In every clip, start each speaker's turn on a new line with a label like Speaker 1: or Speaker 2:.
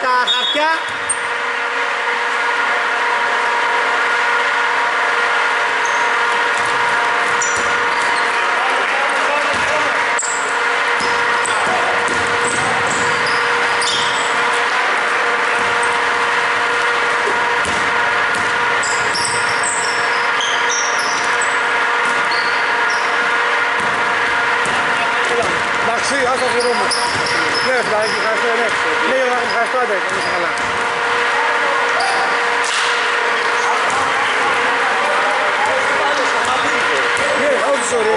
Speaker 1: τα χαρτιά.
Speaker 2: Εντάξει, ας το βρούμε. Ναι, φλάκι, ευχαριστώ, ναι. Ναι, ευχαριστώ, άντε, είσαι καλά. Ναι, όχι, sorry.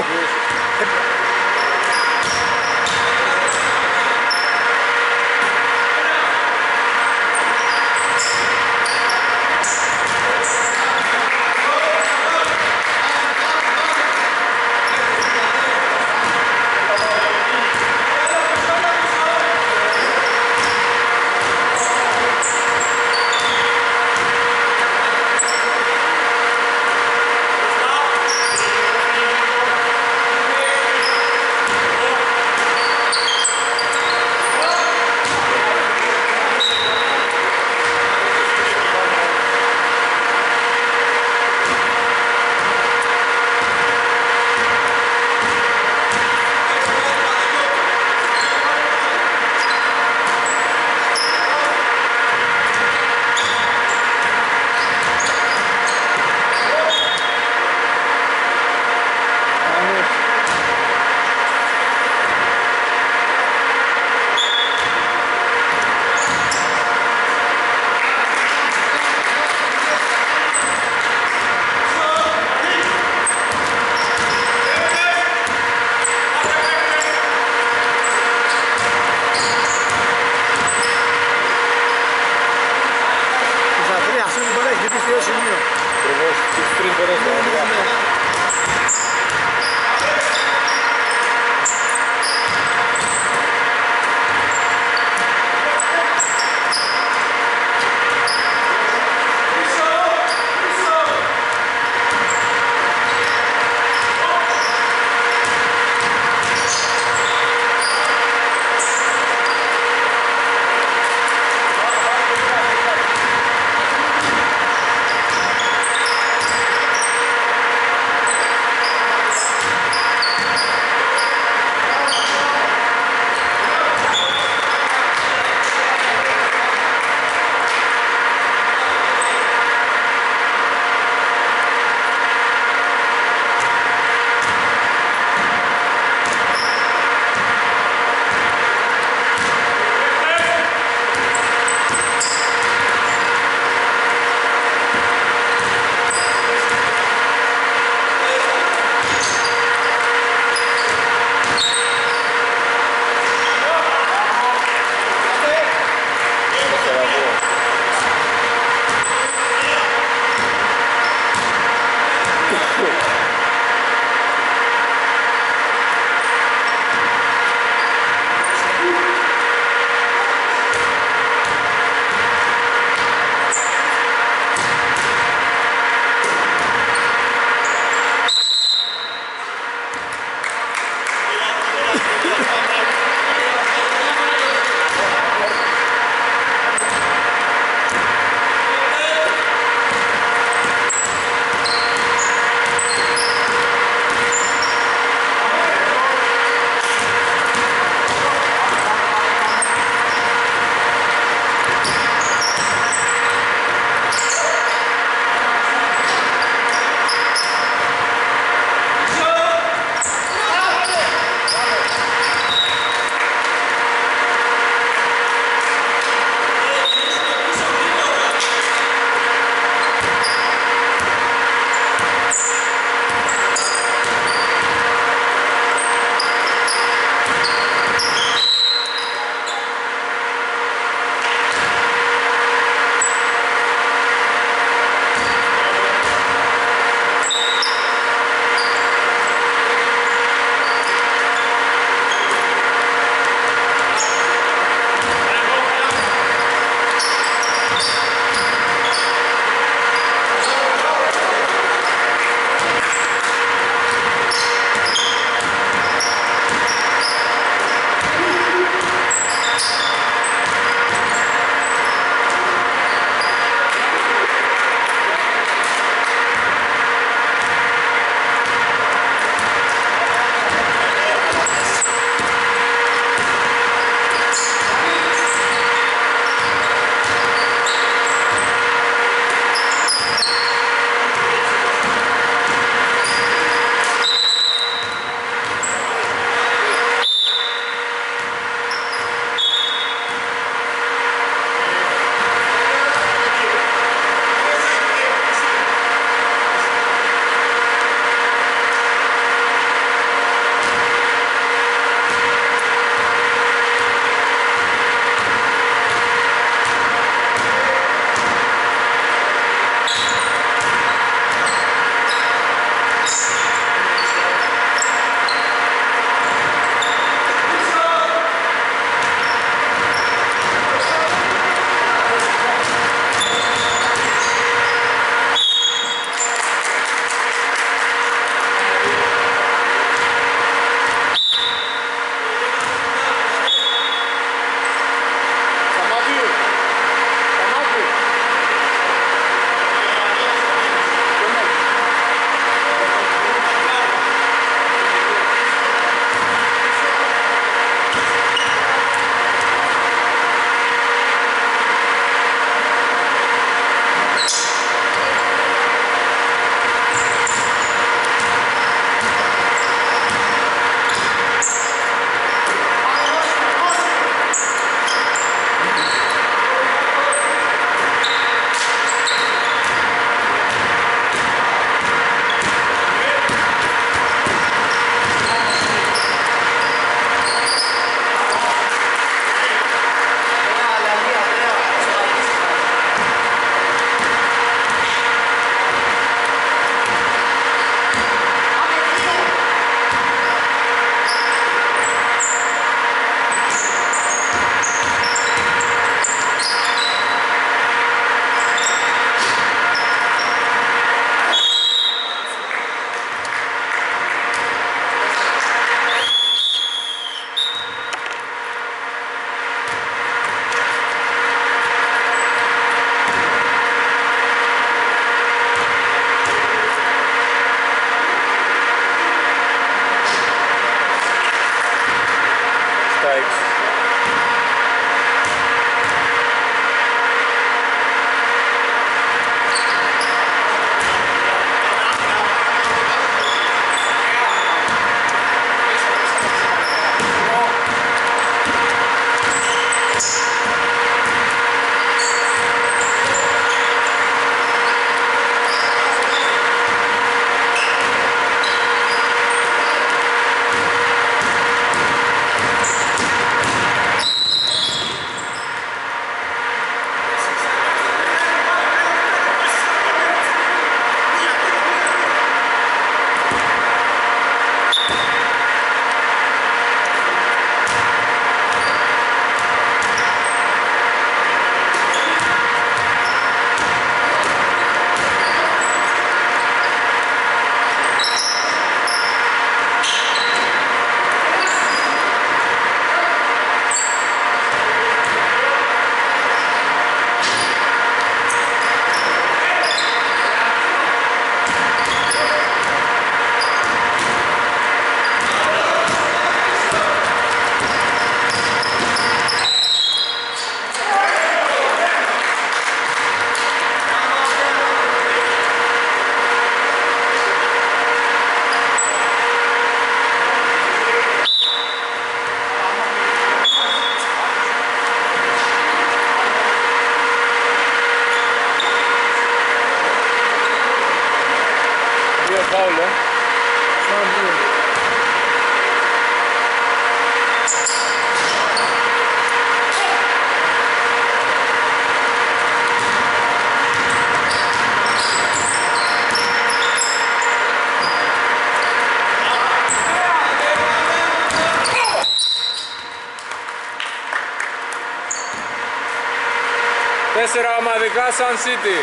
Speaker 1: 4 ομαδικά Sun City.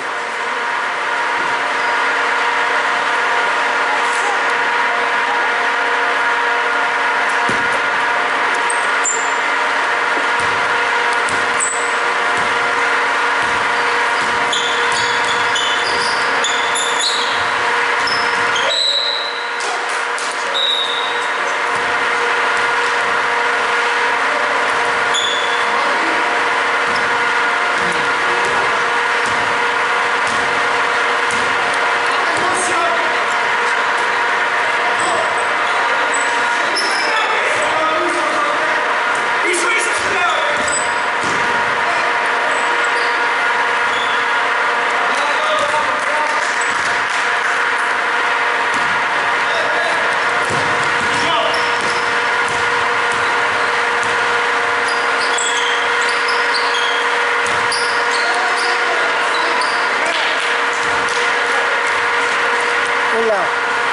Speaker 2: Όλα.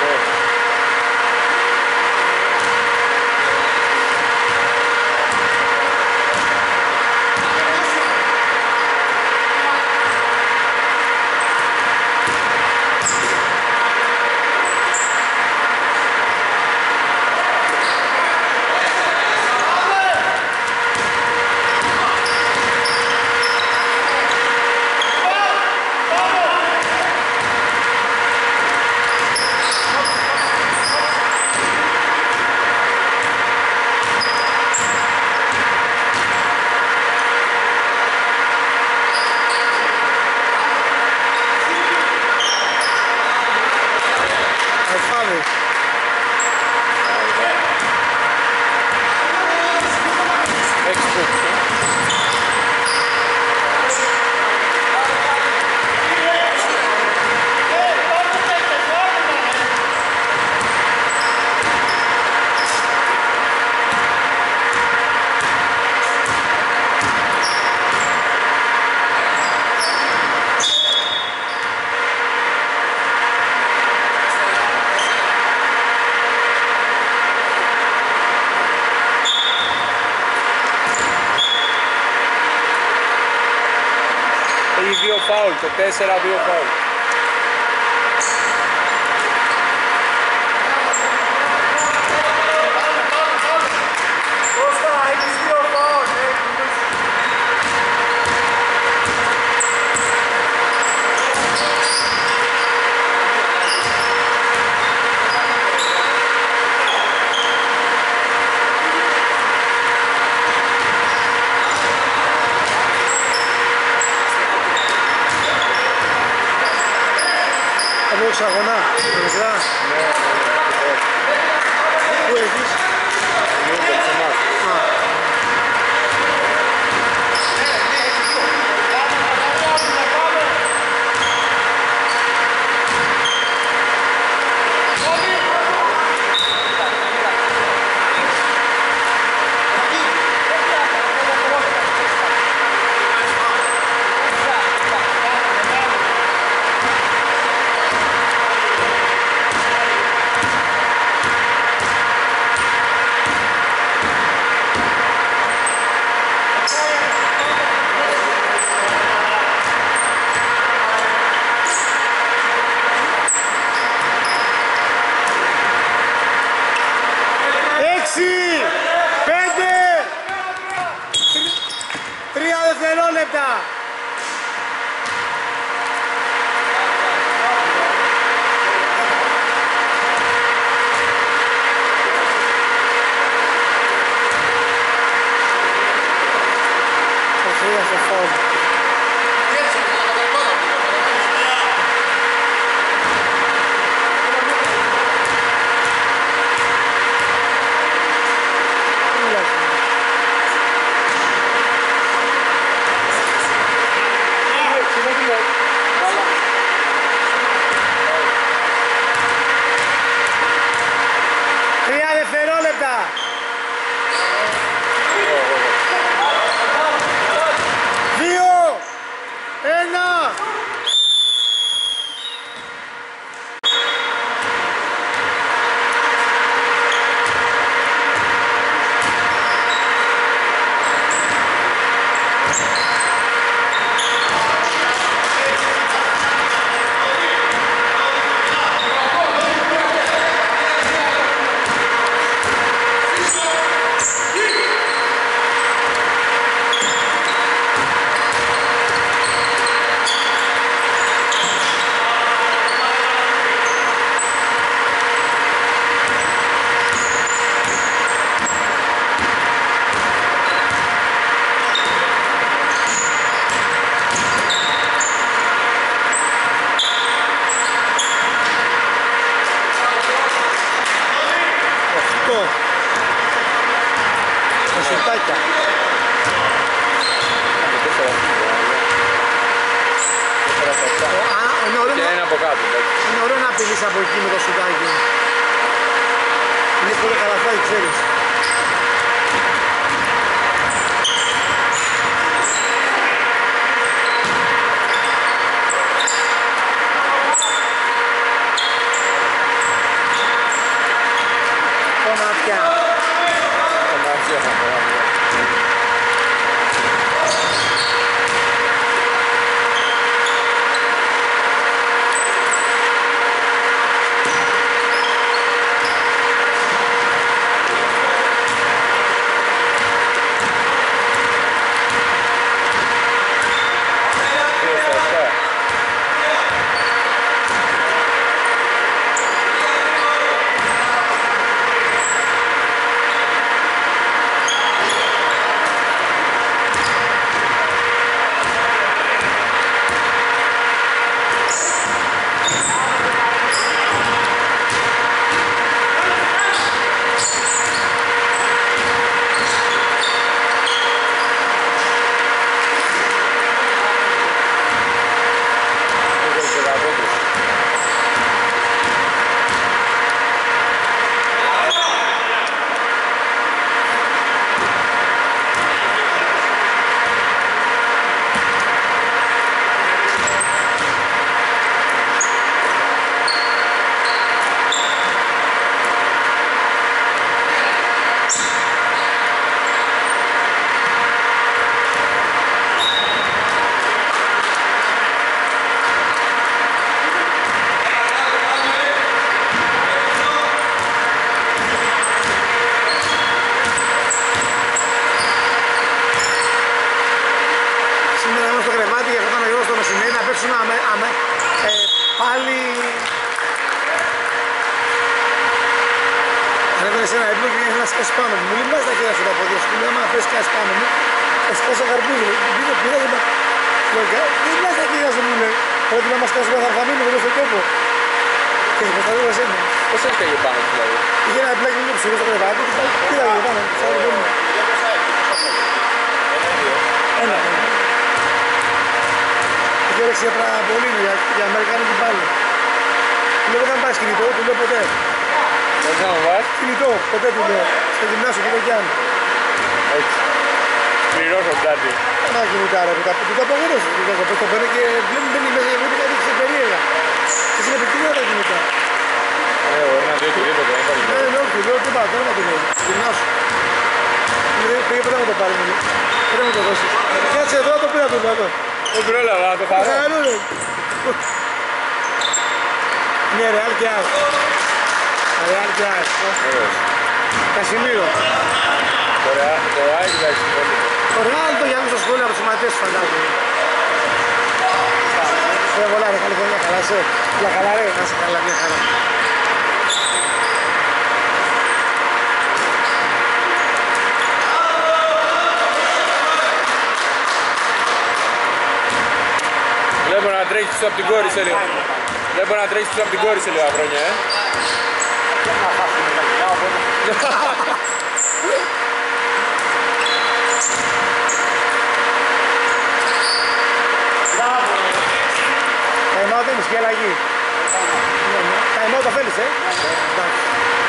Speaker 1: Έχει 2 φάουλ, το 4-2 φάουλ.
Speaker 2: Από εξαγωνά, μικρά. Πού έχεις? Δευτερόλεπτα. Θα φάουλ. Δύο. σιρτάκια.
Speaker 1: Και ένα από κάτω.
Speaker 2: Είναι ωραίο να πηγείς από εκεί με το σιρτάκι. Είναι πολύ καλαθάκι, ξέρεις. Πάλι ανέβαινε σε ένα έπλο και να σκάσει πάνω μου. Μου λέει μπας τα χέρια σου τα πόδια σου. Μου λέει άμα πες σκάσει πάνω μου, θα σκάσει αγαρμπούδι. Πήρα και δεν μπας τα χέρια σου, μου λέει. Πρέπει να μας σκάσει θα μείνουμε εδώ στον τόπο. Και θα προστατεύω εσένα.
Speaker 1: Πώς έφταγε πάνω του δηλαδή?
Speaker 2: Είχε ένα πλάκι μου ψηλό στο κρεβάτι και πήγα πάνω. Ένα. Είχε όρεξη για τραμπολίνο, για αμερικάνικη πάλι. Του λέω δεν πας κινητό, του λέω ποτέ.
Speaker 1: Δεν θα μου βάζει?
Speaker 2: Κινητό, ποτέ του λέω. Στο γυμνάσιο και το πιάνω.
Speaker 1: Έτσι. Πληρώσω κάτι.
Speaker 2: Ένα κινητάρα που τα απογορεύω. Το παίρνω και μπαίνει μέσα και κάτι σε περίεργα. Και είναι επικίνδυνα τα κινητά.
Speaker 1: Μπορεί να δει οτιδήποτε, δεν υπάρχει.
Speaker 2: Όχι, λέω τι πάω, τώρα να το λέω. Γυμνάσιο. Πήγε πέρα μου το πάρει, μου. Πέρα μου το δώσεις. Κάτσε εδώ, το πήρα του εδώ.
Speaker 1: Δεν πρόλαβα να το πάρω.
Speaker 2: Είναι Real και Άς. Real και Άς. Κασιμίρο.
Speaker 1: Το Real και Κασιμίρο.
Speaker 2: Το Real το γιάννει στο σχόλιο από τους σωματές σου φαντάζομαι. Ρε πολλά ρε, καλή χρονιά, καλά σε. Για καλά ρε, να σε καλά, μια χαρά.
Speaker 1: Βλέπω να τρέχεις πίσω από την κόρη σε λίγο. Βλέπω να τρέχεις πίσω από την κόρη σε λίγα χρόνια,
Speaker 2: Καημάω θέλεις και αλλαγή. Καημάω το θέλεις, εντάξει.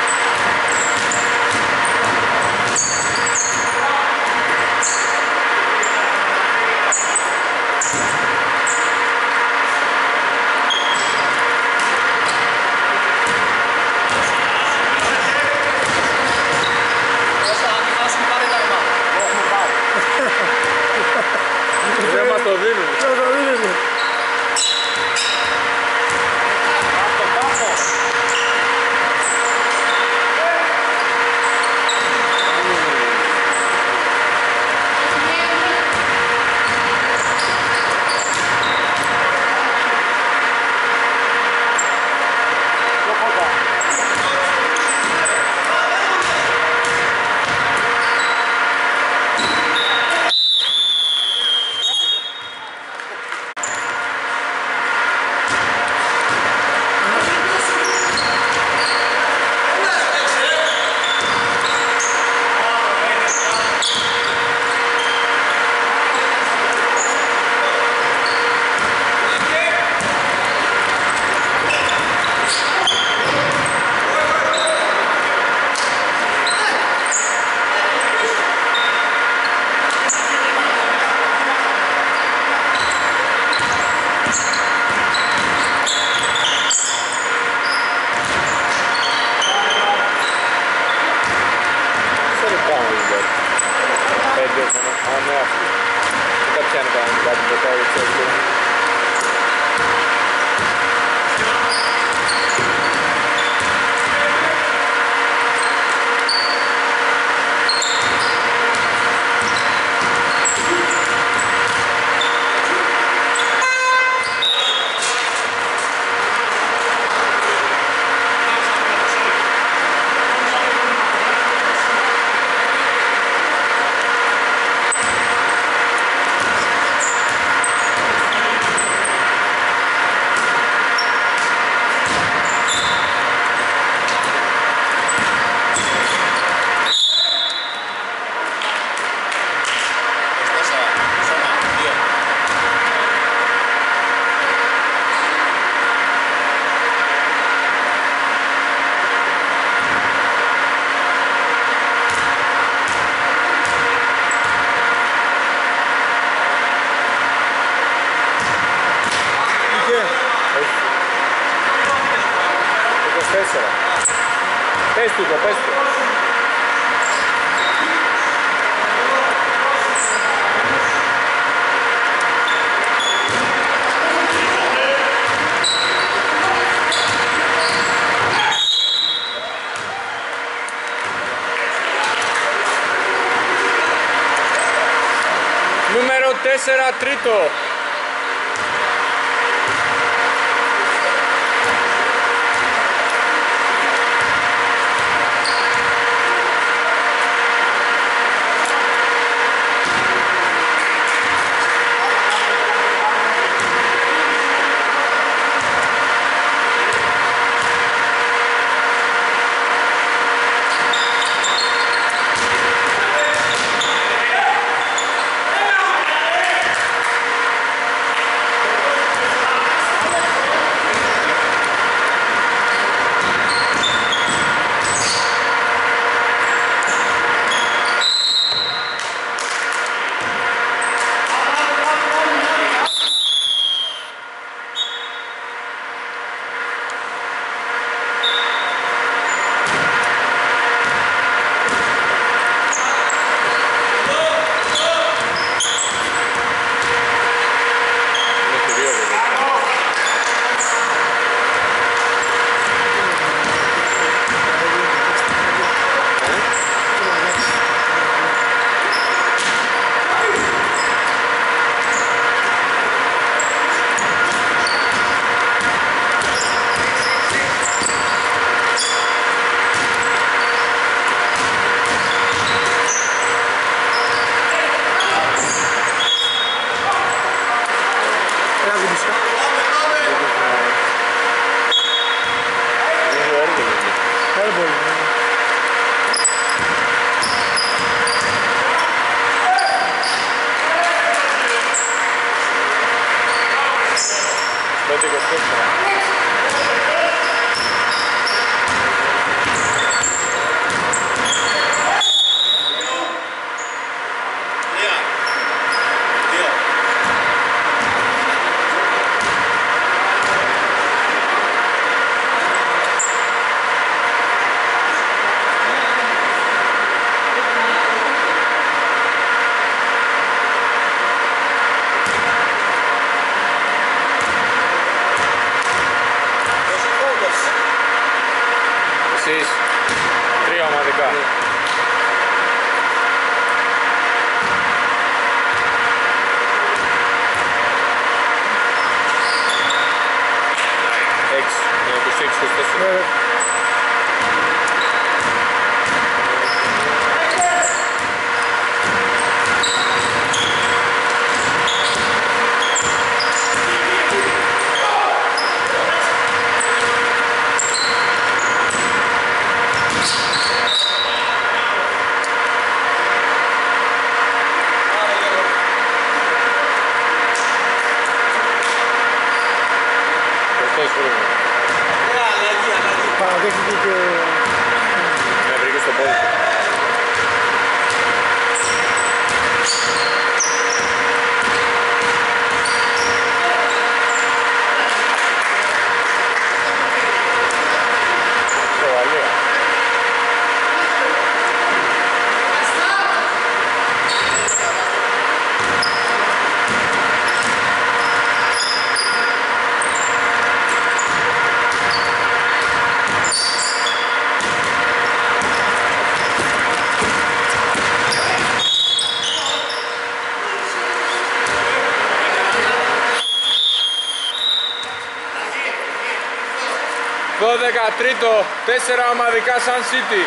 Speaker 1: Δεν μας το δίνουν. γκολ. 5 μόνο. Α, ναι, αυτή. Δεν τα πιάνει κανονικά την πετάει, ξέρετε. Πες του το, πες του. Νούμερο 4 τρίτο. 13ο, 4 ομαδικά Sun City.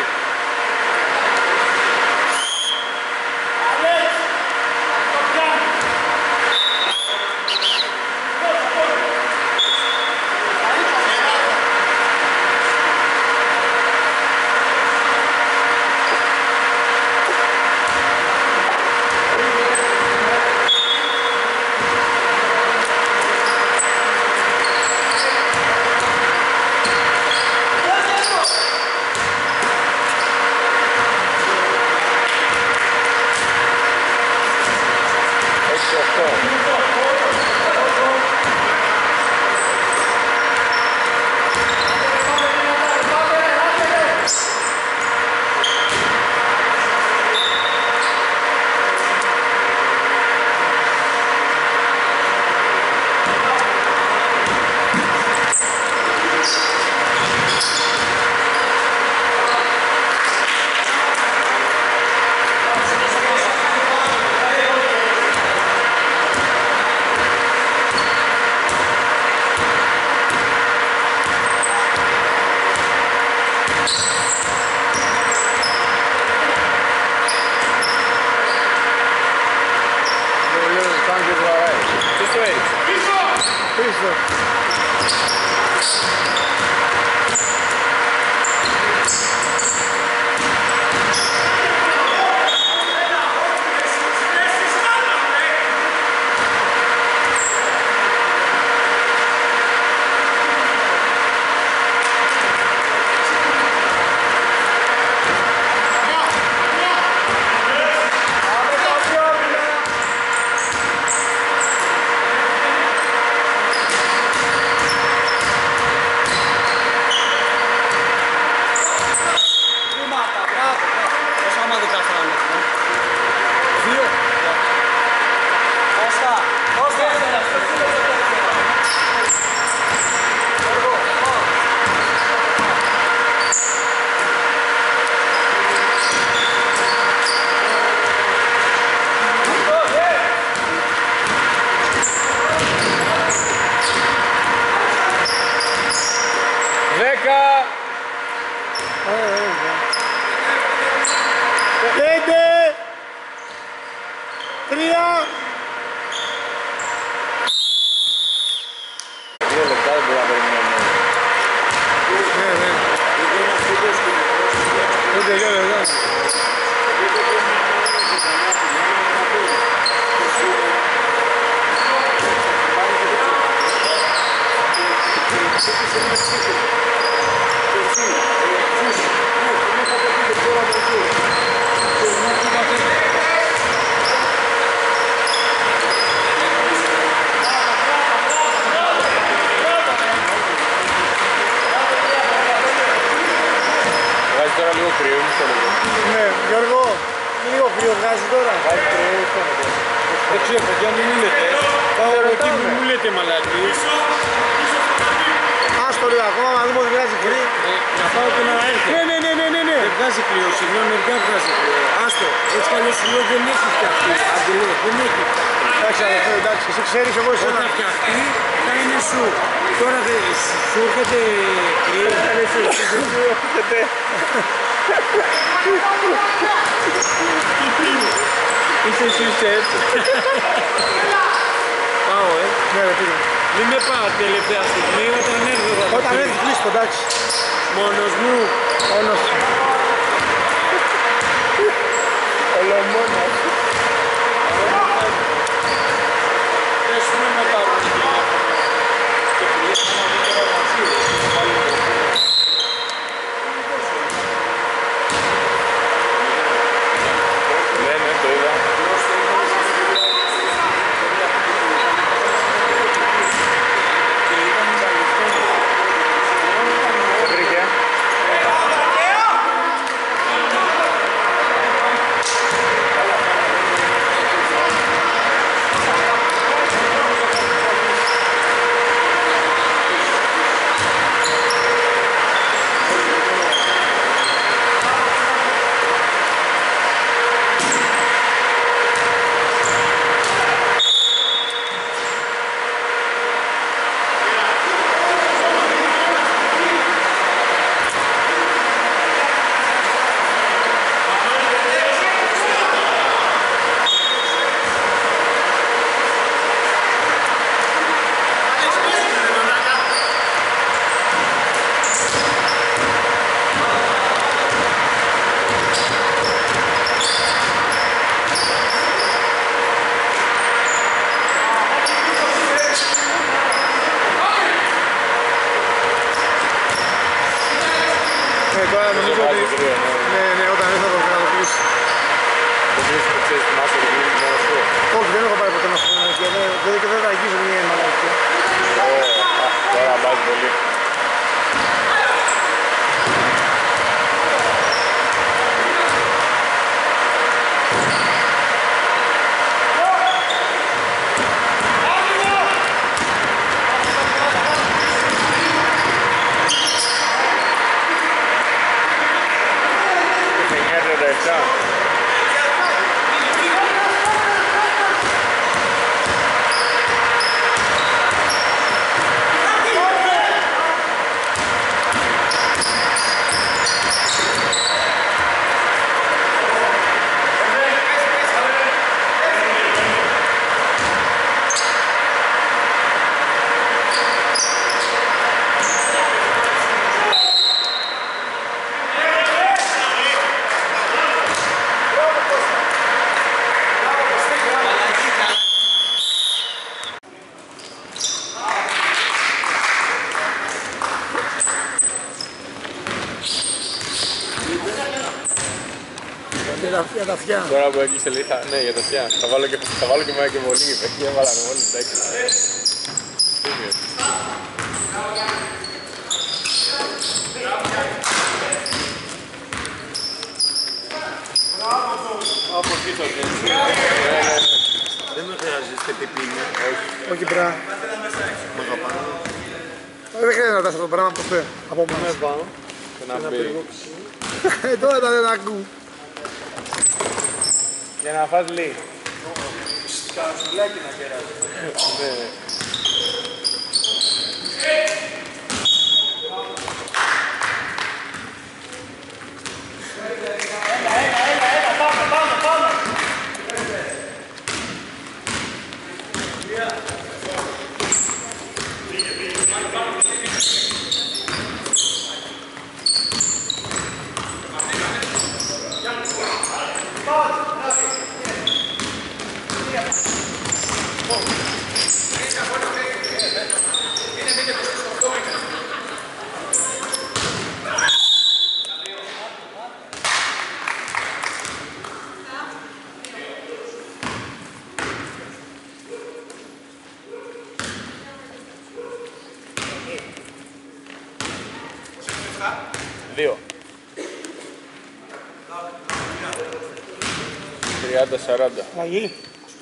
Speaker 2: Ναι, Γιώργο, λίγο κρύο βγάζει τώρα.
Speaker 3: Δεν ξέρω, παιδιά, μην μου λέτε. Πάω εκεί, μην μου λέτε μαλάκι.
Speaker 2: Άστο ρε, ακόμα να δούμε ότι βγάζει κρύο.
Speaker 3: Να πάω και να έρθει.
Speaker 2: Ναι.
Speaker 3: Δεν βγάζει κρύο, συγγνώμη, μερικά βγάζει κρύο. Άστο, έτσι κι αλλιώς σου λέω δεν έχει φτιαχτεί. Αντιλώ, δεν έχει φτιαχτεί.
Speaker 2: Εντάξει αδερφέ, εντάξει, εσύ ξέρεις εγώ εσένα.
Speaker 3: Όταν φτιαχτεί, θα είναι σου. Τώρα σου έρχεται κρύο. Είσαι έτσι. Πάω,
Speaker 2: Ναι ρε, πήγα.
Speaker 3: Μην με πάω τελευταία στιγμή, όταν έρθω θα το
Speaker 2: Όταν
Speaker 3: πει.
Speaker 2: έρθει κλείστο, εντάξει.
Speaker 3: Μόνος μου.
Speaker 2: Όλος.
Speaker 1: Ολομόνος.
Speaker 3: Πες μου με πάρουν τηλέφωνο. Και τηλέφωνο να δείτε τώρα μαζί.
Speaker 1: Ναι, το είδα.
Speaker 3: Και ήταν η
Speaker 2: αγγίζω μια μαλακή.
Speaker 1: Τώρα μπάζει πολύ.
Speaker 2: Για τα αυτιά.
Speaker 1: Τώρα που έκλεισε λέει, ναι, για τα αυτιά. Θα βάλω και μένα και πολύ, και έβαλαν όλοι, εντάξει. Από πίσω,
Speaker 3: Δεν με χρειάζεστε πιπίνι.
Speaker 2: Όχι πράγμα.
Speaker 3: Μ' αγαπάω.
Speaker 2: Δεν χρειάζεται να ρωτάς αυτό το πράγμα από αυτό. Από
Speaker 3: Με
Speaker 2: μας.
Speaker 3: πάνω.
Speaker 1: Και να μπει.
Speaker 2: Τώρα τα δεν ακούω.
Speaker 1: Για να φας λέει.
Speaker 3: Καρασουλάκι να κεράσει.
Speaker 1: Ναι. Δύο. 30-40.
Speaker 2: Αλλαγή.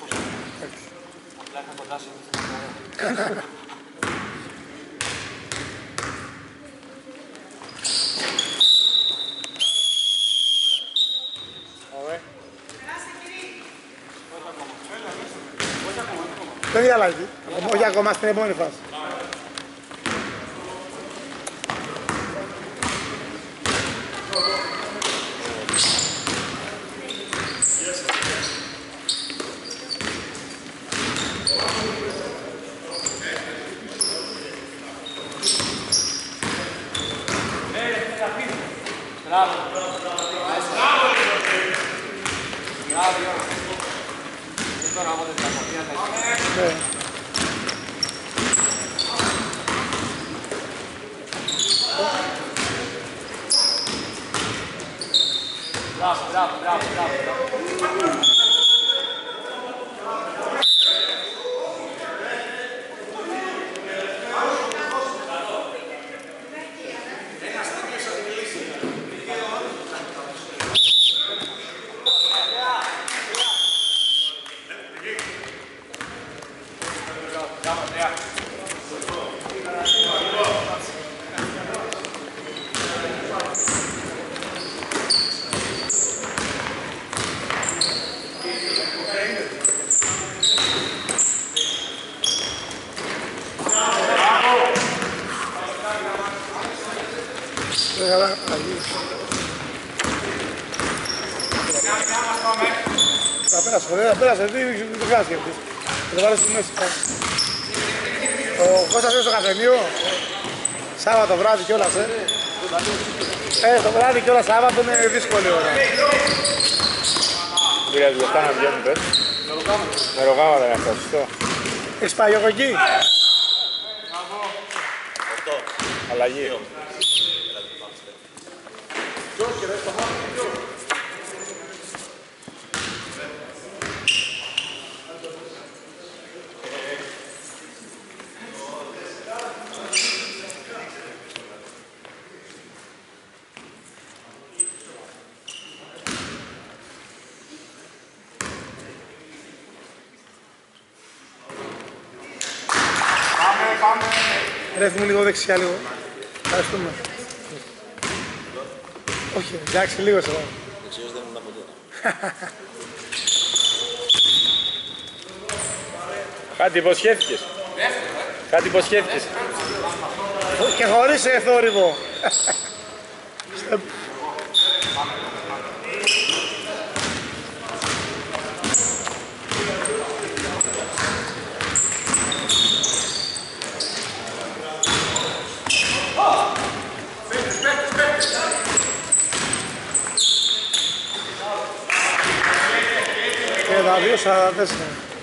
Speaker 2: Δεν είναι αλλαγή. Όχι ακόμα στην επόμενη φάση. Θα πέρασε, δεν το κάνει αυτής. Θα το βάλεις στη μέση. Ο Κώστας είναι στο καφενείο, Σάββατο βράδυ κιόλας, το βράδυ κιόλας Σάββατο είναι δύσκολη ώρα.
Speaker 1: Πήρατε λεφτά να βγαίνουν, πες. Με ρογάματα είναι αυτό, σωστό.
Speaker 2: Έχεις πάει εγώ εκεί.
Speaker 1: Αλλαγή.
Speaker 2: Ρεύουμε λίγο δεξιά λίγο. Ευχαριστούμε. Όχι, εντάξει, λίγο σε εδώ.
Speaker 4: Δεξιός δεν ήμουν από τότε.
Speaker 1: Κάτι υποσχέθηκες. Κάτι υποσχέθηκες.
Speaker 2: Και χωρίς θόρυβο. Και τα 2-44.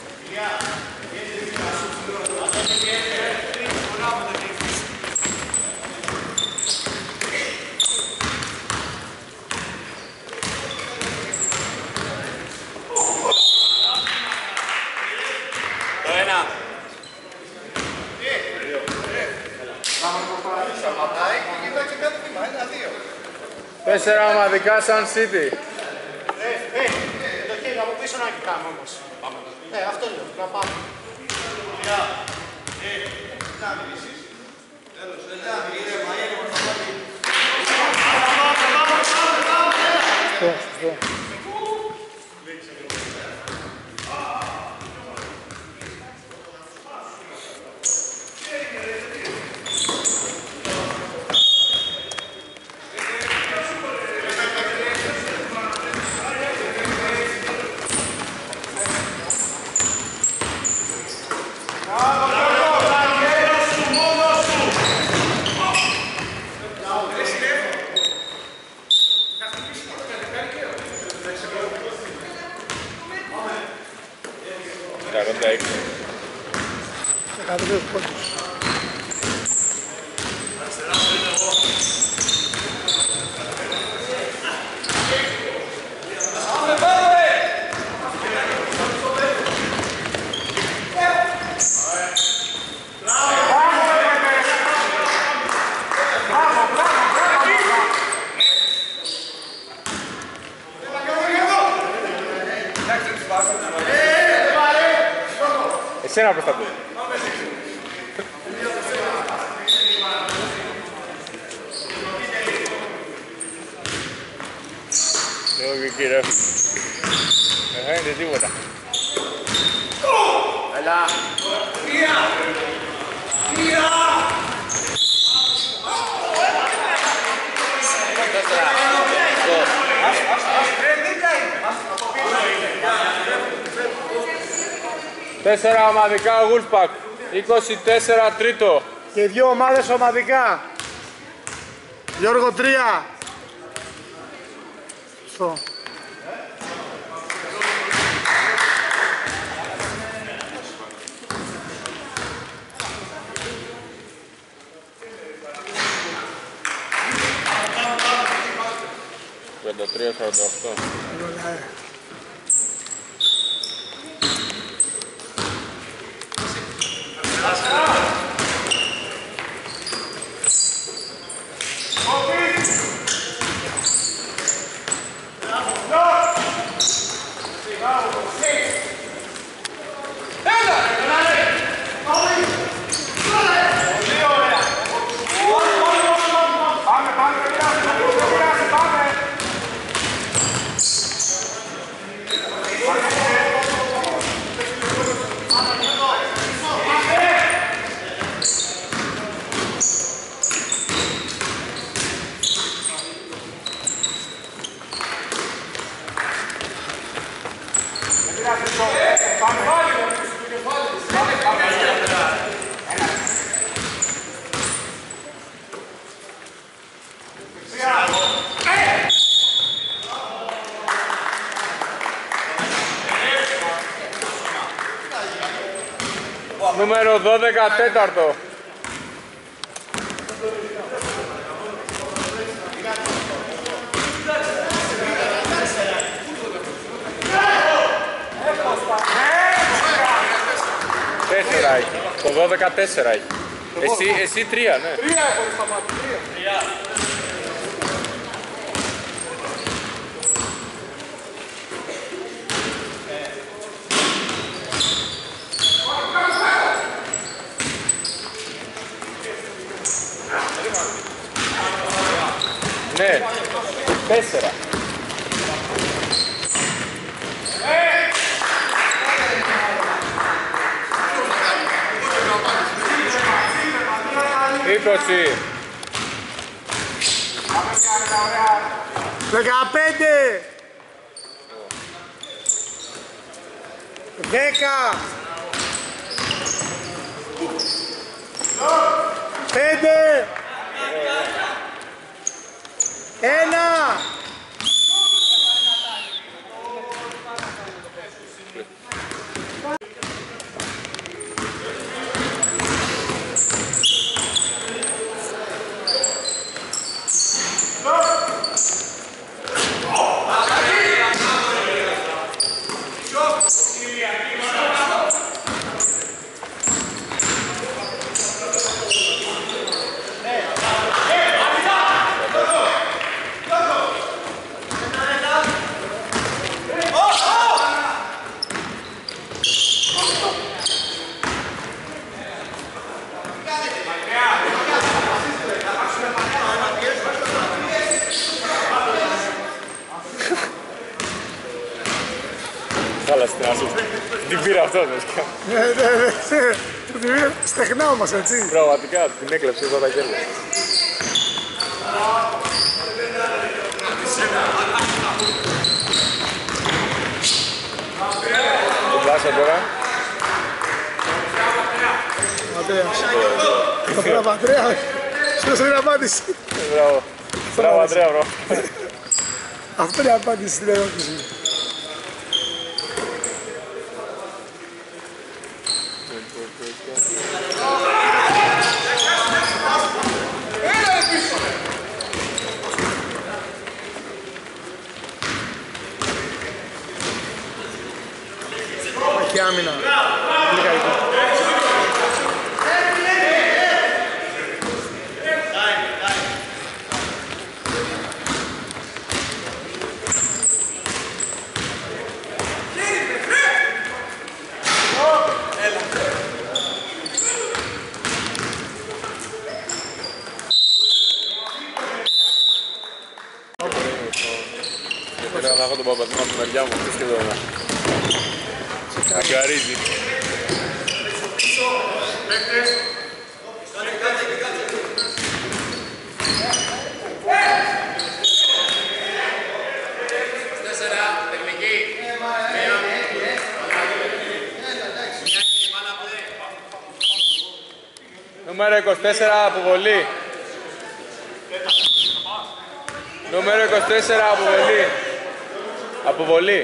Speaker 1: Τέσσερα ομαδικά Sun City.
Speaker 5: Το χέρι από πίσω να κοιτάμε όμως. Ναι, αυτό λέω. Να πάμε.
Speaker 1: Εσένα προς τα πού. Λίγο και εκεί ρε. Δεν φαίνεται τίποτα.
Speaker 5: Έλα.
Speaker 1: Τέσσερα ομαδικά Wolfpack, 24 τρίτο.
Speaker 2: Και δύο ομάδες ομαδικά. Γιώργο 3. Στο.
Speaker 1: Πεντατρία, 48. Νούμερο 12, τέταρτο. Τέσσερα έχει. Το 12 τέσσερα έχει. Εσύ τρία, ναι.
Speaker 5: Τρία έχω σταματήσει. Τρία.
Speaker 1: 20.
Speaker 2: 15. 10. 5. 1.
Speaker 1: Την πήρε αυτό,
Speaker 2: Την πήρε στεχνά όμως, έτσι.
Speaker 1: Πραγματικά, την έκλεψε εδώ τα χέρια. Τον Πλάσα τώρα.
Speaker 2: Πατρέα. Μπράβο, Πατρέα. Σου δώσε την απάντηση.
Speaker 1: Μπράβο. Μπράβο, Πατρέα, μπρο.
Speaker 2: Αυτό είναι η απάντηση στην ερώτηση. Έχει άμυνα. Πολύ καλή.
Speaker 1: Θέλω να έχω τον Παπαδήμα από τη μεριά μου, αυτός και εδώ αγκαρίζει. Νούμερο 24 αποβολή. Νούμερο 24 αποβολή. Αποβολή.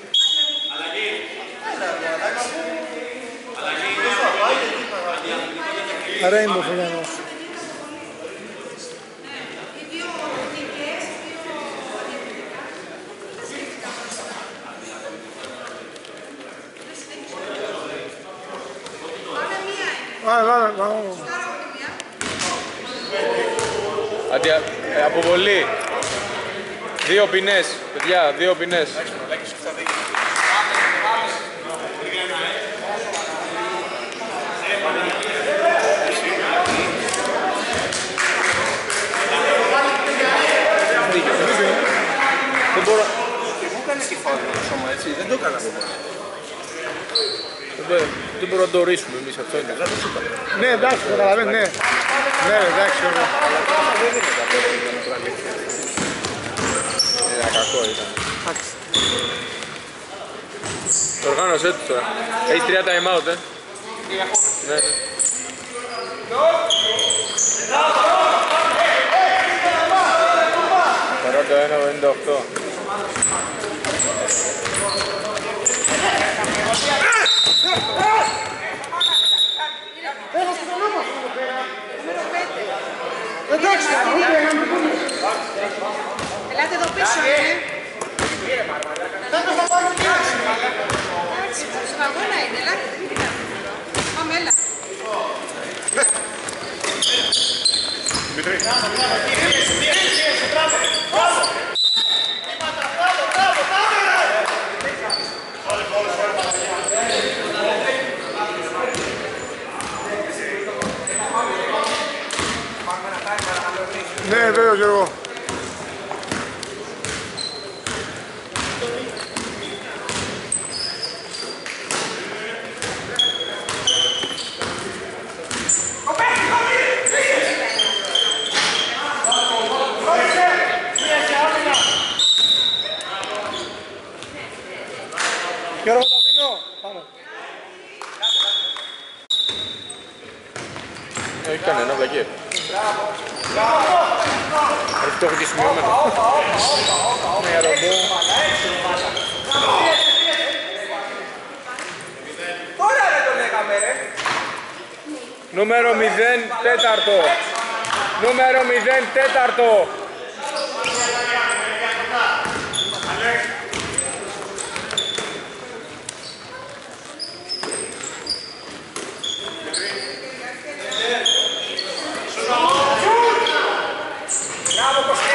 Speaker 2: Ρέιμπο Φουλιανός.
Speaker 1: Αποβολή. 2 ποινές, παιδιά, 2 ποινές. Δεν μπορώ...
Speaker 3: Μου έκανε και φάουλ το σώμα, έτσι, δεν το έκανα από πάνω.
Speaker 1: Δεν μπορούμε να το ορίσουμε εμείς αυτό είναι.
Speaker 2: Ναι, εντάξει, καταλαβαίνω, ναι. Ναι, εντάξει, ωραία.
Speaker 1: Κακό ήταν. Το οργάνωσέ του τώρα. Έχεις 3 time out, Ναι, ναι. Παρά το 1-98.
Speaker 2: Εντάξει,
Speaker 4: ελάτε εδώ πίσω, εντάξει, στον αγώνα είναι, ελάτε, δεν είναι κάτι. Πάμε, έλα.
Speaker 2: Ναι, βέβαια, Γιώργο. Γιώργο το δίνω. Πάμε.
Speaker 1: Όχι κανένα, βλακή. Αυτό έχω και σημειωμένο. Ναι, ρομπό.
Speaker 3: Τώρα δεν το λέγαμε ρε.
Speaker 1: Νούμερο 0 τέταρτο. Νούμερο 0 τέταρτο.
Speaker 3: Μπράβο Κωστή.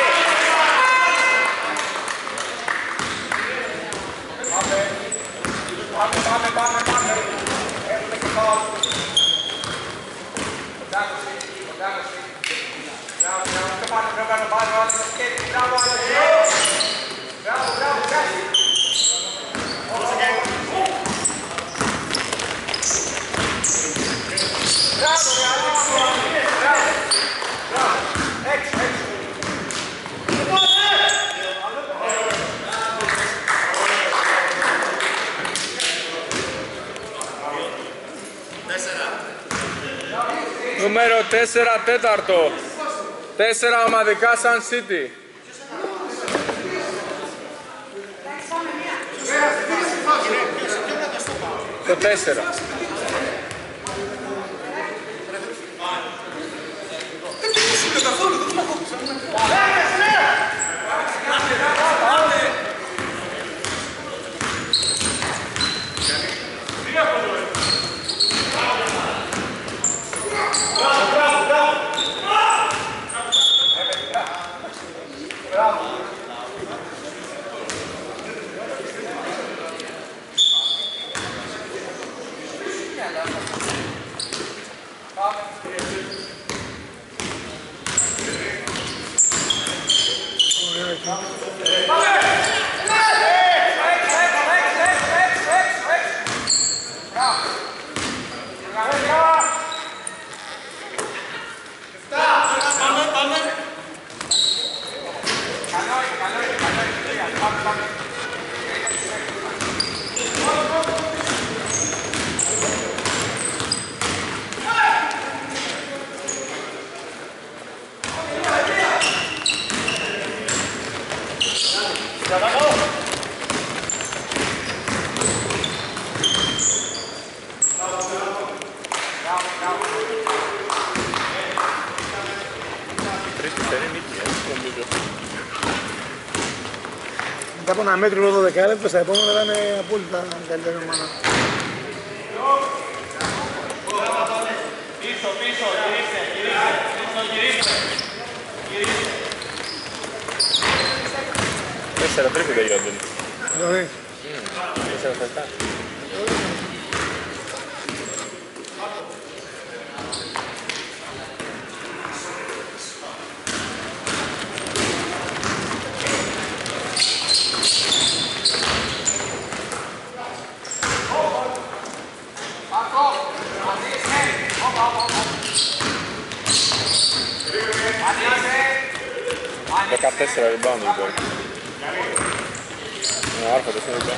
Speaker 3: Πάμε. Έχουμε και πάω. Κοντά Κωστή. Μπράβο, πιο πάνω, άλλο το σκέτη. Μπράβο, κάτσε. Μπράβο, έξω.
Speaker 1: Νούμερο 4 τέταρτο. 4 ομαδικά Sun City. Το 4.
Speaker 2: Μετά από ένα μέτρο 12 λεπτά, στα επόμενα θα είναι απόλυτα καλύτερη ομάδα.
Speaker 3: Πίσω, γυρίστε.
Speaker 1: 4 τρίποντα για τον.
Speaker 2: Δηλαδή.
Speaker 1: 4 φετά. Dekat tes rebound juga. Nah, apa tuh juga?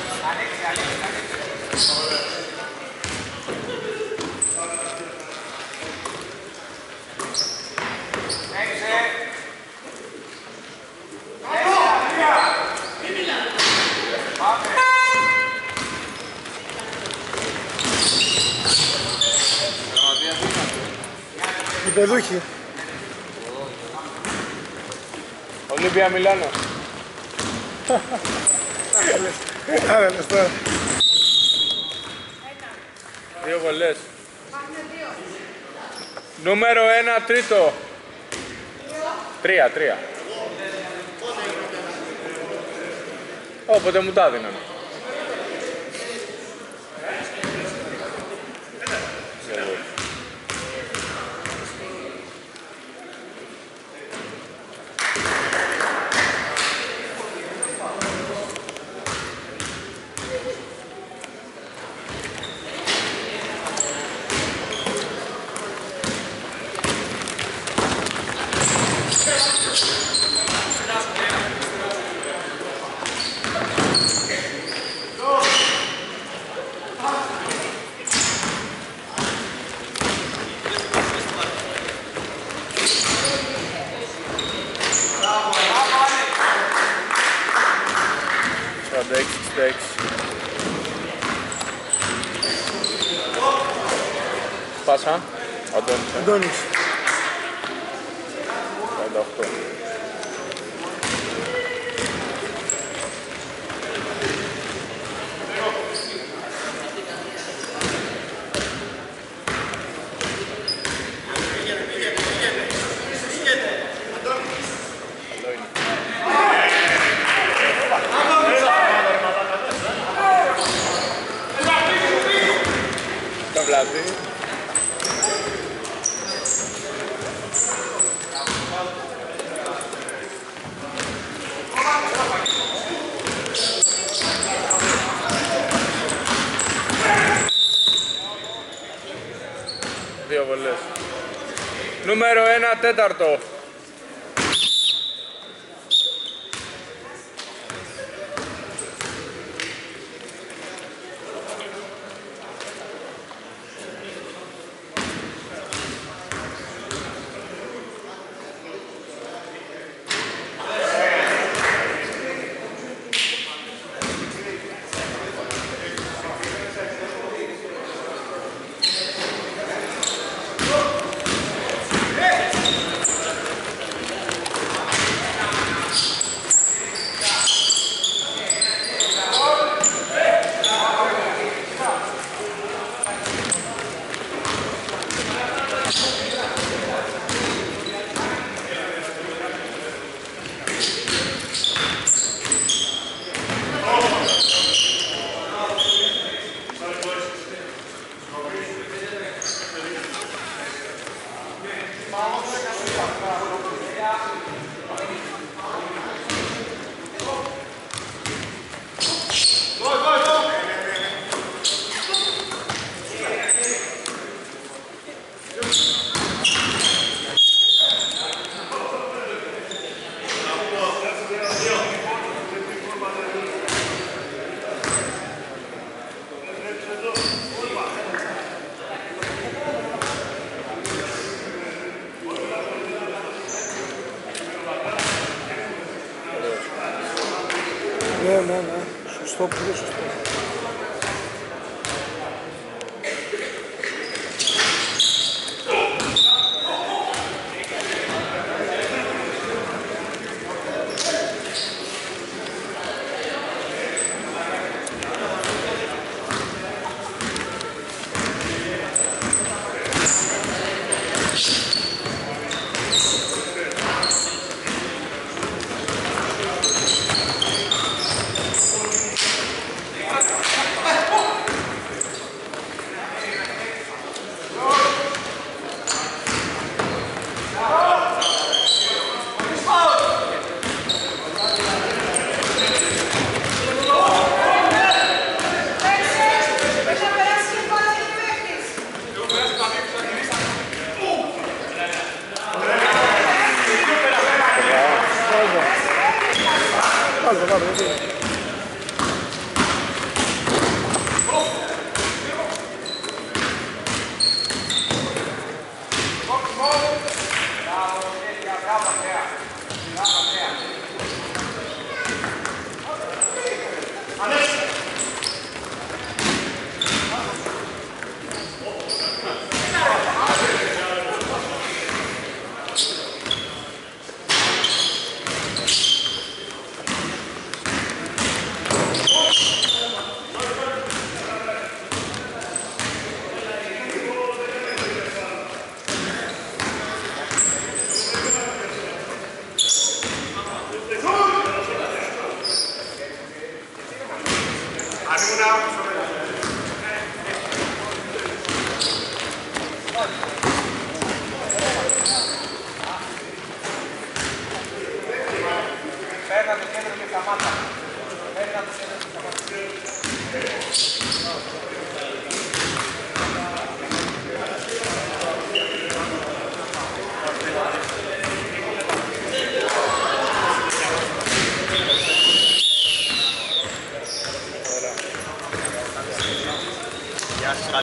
Speaker 2: Οι παιδούχοι.
Speaker 1: Ολύμπια Μιλάνο.
Speaker 2: Άρα, λες τώρα.
Speaker 1: 2 βολές. Νούμερο 1 τρίτο. 3. Όποτε μου τα δίνανε. Πάσα,
Speaker 2: Αντώνης.
Speaker 1: 48. Το βλάβει. Δύο βολές. Νούμερο 1 τέταρτο.
Speaker 2: Ναι. Σωστό, πολύ σωστό. Βάλτε.